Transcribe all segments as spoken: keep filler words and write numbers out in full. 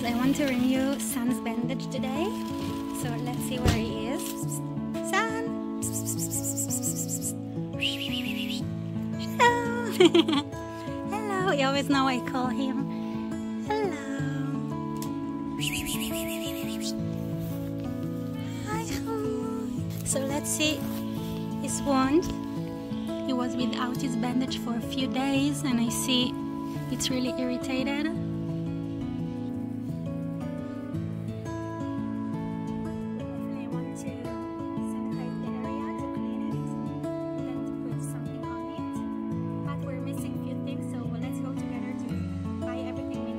I want to renew Sun's bandage today. So let's see where he is. Sun! Hello! Hello! You always know I call him. Hello! Hi! So let's see his wound. He was without his bandage for a few days and I see it's really irritated. I want to sanitize the area to clean it, then to put something on it. But we're missing a few things, so let's go together to buy everything we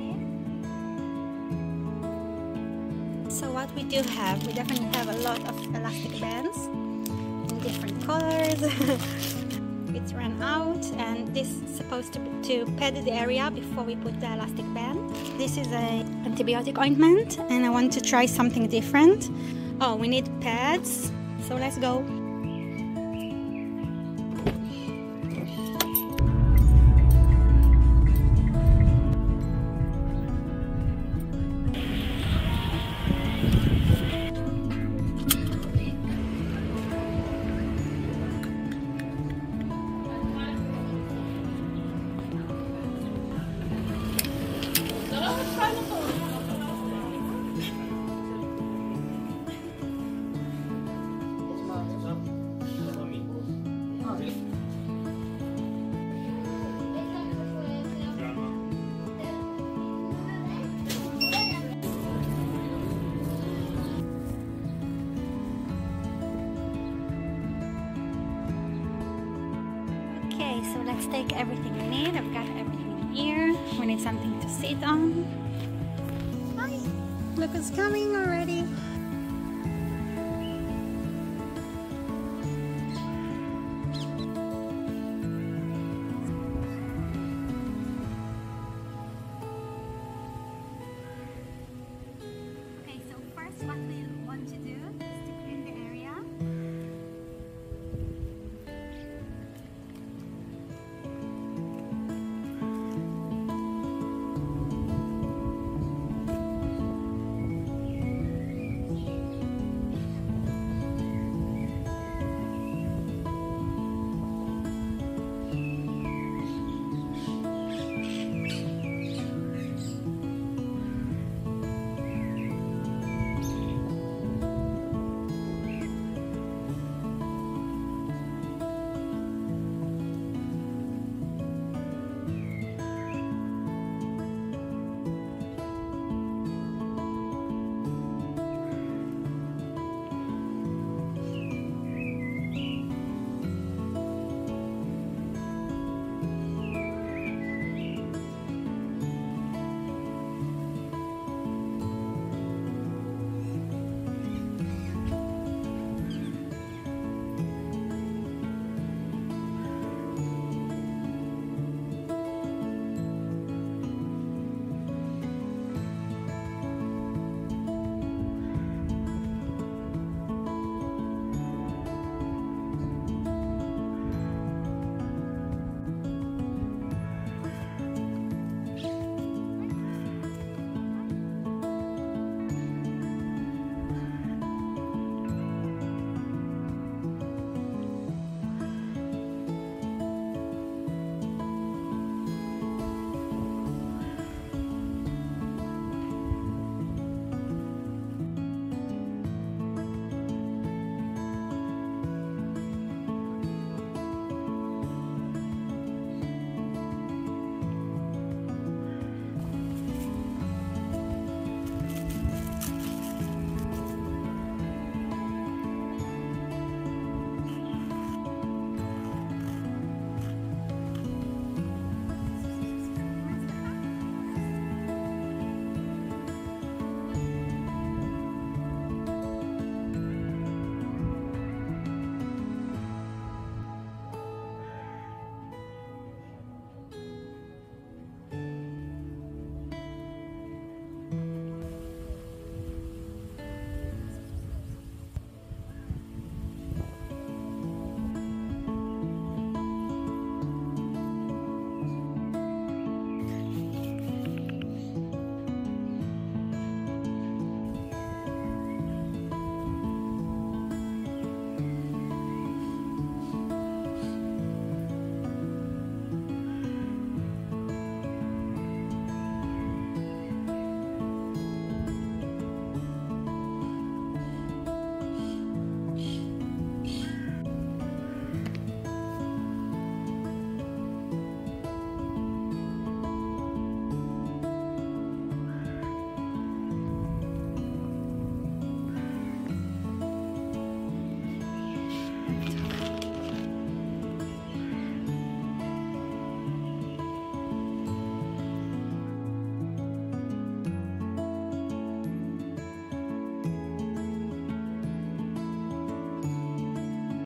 need. So what we do have, we definitely have a lot of elastic bands in different colors. It's run out, and this is supposed to, to pad the area before we put the elastic band. This is a antibiotic ointment and I want to try something different. Oh, we need pads, so let's go. Okay, so let's take everything we need. I've got everything in here. We need something to sit on. Hi! Look who's coming already.